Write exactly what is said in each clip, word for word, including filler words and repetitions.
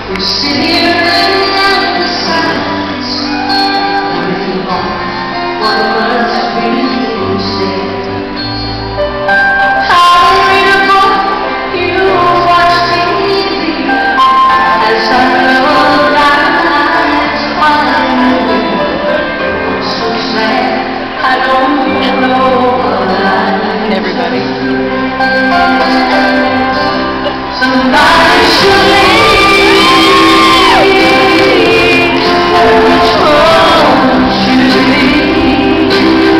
We sit here in the silence, waiting on what must we say. I'll read a book, you watch T V, as I roll eyes on you. I'm so sad, I don't know what I do. Everybody. Somebody should leave. Which one should it be?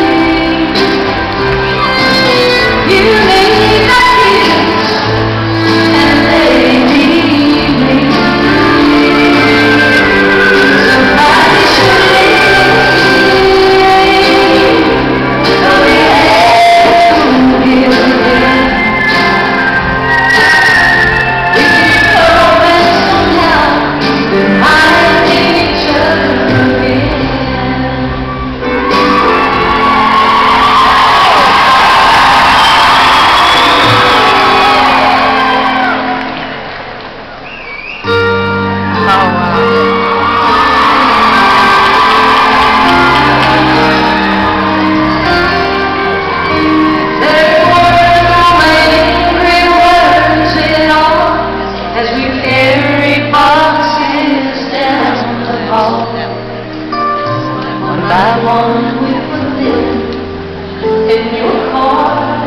You need a kiss, and they need me. Somebody should leave. Oh yeah, give again. One by one we put them in your car.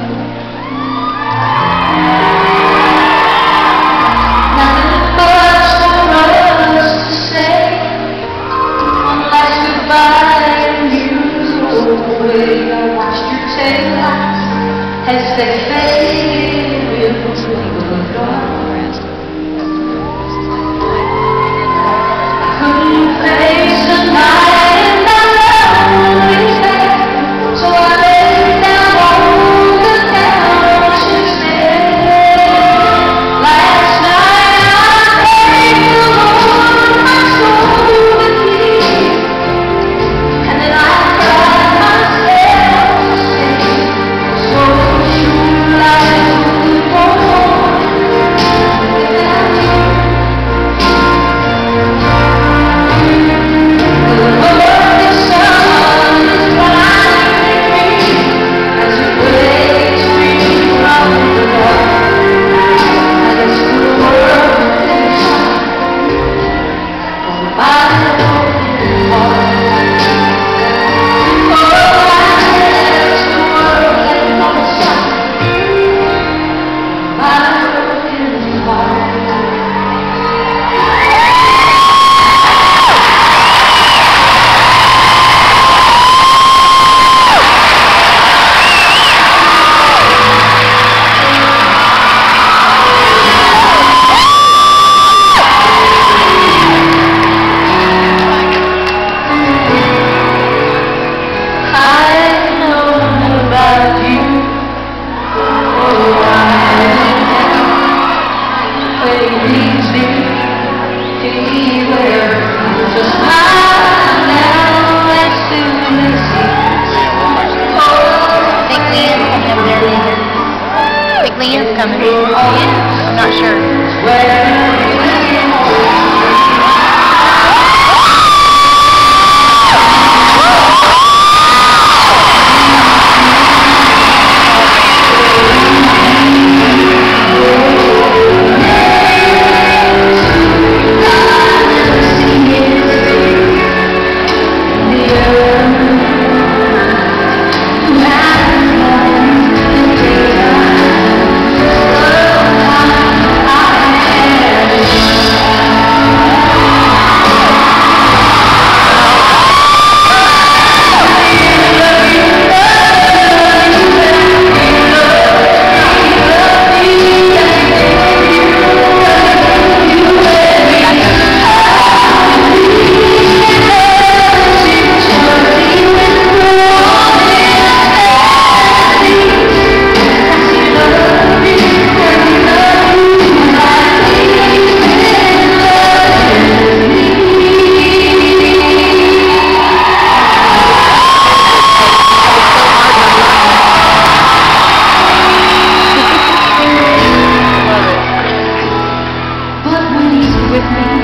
Nothing much for us to say. One last goodbye and you go away. I watched your tail lights as they faded into the dark. Couldn't face the night. So I with me.